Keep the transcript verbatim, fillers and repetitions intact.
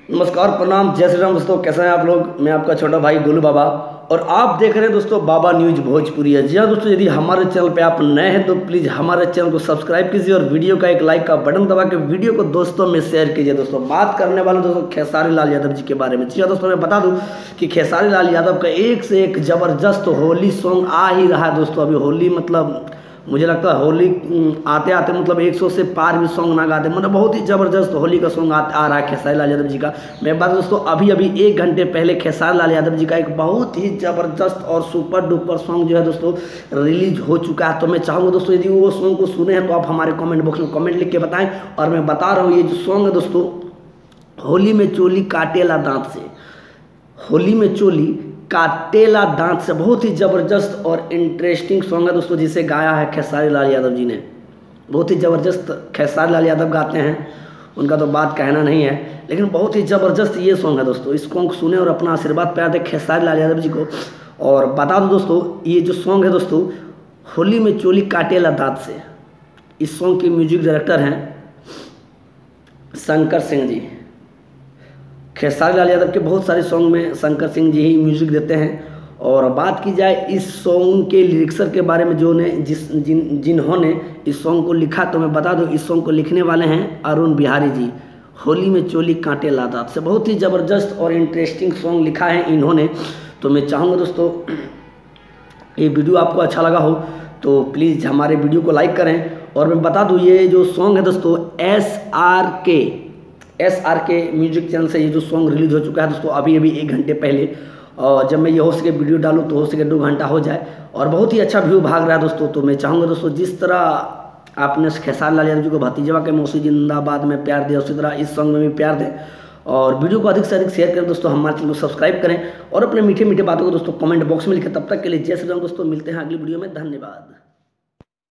नमस्कार, प्रणाम, जय श्री राम दोस्तों। कैसे हैं आप लोग। मैं आपका छोटा भाई गोलू बाबा और आप देख रहे हैं दोस्तों बाबा न्यूज भोजपुरी है। जी हाँ दोस्तों, यदि हमारे चैनल पे आप नए हैं तो प्लीज़ हमारे चैनल को सब्सक्राइब कीजिए और वीडियो का एक लाइक का बटन दबा के वीडियो को दोस्तों में शेयर कीजिए। दोस्तों बात करने वाले दोस्तों खेसारी लाल यादव जी के बारे में। जी हाँ दोस्तों, मैं बता दूं कि खेसारी लाल यादव का एक से एक ज़बरदस्त होली सॉन्ग आ ही रहा है दोस्तों। अभी होली मतलब मुझे लगता है होली आते आते मतलब एक सौ से पार भी सॉन्ग ना गाते, मतलब बहुत ही ज़बरदस्त होली का सॉन्ग आ, आ रहा है खेसारी लाल यादव जी का। मैं बात दोस्तों अभी अभी एक घंटे पहले खेसारी लाल यादव जी का एक बहुत ही ज़बरदस्त और सुपर डुपर सॉन्ग जो है दोस्तों रिलीज हो चुका है। तो मैं चाहूँगा दोस्तों यदि वो सॉन्ग को सुने हैं तो आप हमारे कमेंट बॉक्स में कमेंट लिख के बताएं। और मैं बता रहा हूँ ये जो सॉन्ग है दोस्तों, होली में चोली काटेला दांत से, होली में चोली काटेला दांत से, बहुत ही ज़बरदस्त और इंटरेस्टिंग सॉन्ग है दोस्तों, जिसे गाया है खेसारी लाल यादव जी ने। बहुत ही ज़बरदस्त खेसारी लाल यादव गाते हैं, उनका तो बात कहना नहीं है, लेकिन बहुत ही ज़बरदस्त ये सॉन्ग है दोस्तों। इस सॉन्ग को सुने और अपना आशीर्वाद प्यार दें खेसारी लाल यादव जी को। और बता दो दोस्तों, ये जो सॉन्ग है दोस्तों होली में चोली काटेला दांत से, इस सॉन्ग के म्यूजिक डायरेक्टर हैं शंकर सिंह जी। खेसारी लाल यादव के बहुत सारे सॉन्ग में शंकर सिंह जी ही म्यूजिक देते हैं। और बात की जाए इस सॉन्ग के लिरिक्सर के बारे में, जो ने जिस जिन जिन्होंने इस सॉन्ग को लिखा, तो मैं बता दूं इस सॉन्ग को लिखने वाले हैं अरुण बिहारी जी। होली में चोली कांटे लादात से बहुत ही ज़बरदस्त और इंटरेस्टिंग सॉन्ग लिखा है इन्होंने। तो मैं चाहूँगा दोस्तों ये वीडियो आपको अच्छा लगा हो तो प्लीज़ हमारे वीडियो को लाइक करें। और मैं बता दूँ ये जो सॉन्ग है दोस्तों S R K S R K music channel से ये जो सॉन्ग रिलीज हो चुका है दोस्तों अभी अभी एक घंटे पहले। और जब मैं ये हो सके वीडियो डालूँ तो हो सके दो घंटा हो जाए, और बहुत ही अच्छा व्यू भाग रहा है दोस्तों। तो मैं चाहूँगा दोस्तों जिस तरह आपने खेसारी लाल यादव जी को भतीजवा के मौसी जिंदाबाद में प्यार दिया, उसी तरह इस सॉन्ग में भी प्यार दें और वीडियो को अधिक से अधिक शेयर करें दोस्तों। हमारे चैनल को सब्सक्राइब करें और अपने मीठे मीठे बातों को दोस्तों कमेंट बॉक्स में लिखें। तब तक के लिए जय श्री राम दोस्तों, मिलते हैं अगली वीडियो में। धन्यवाद।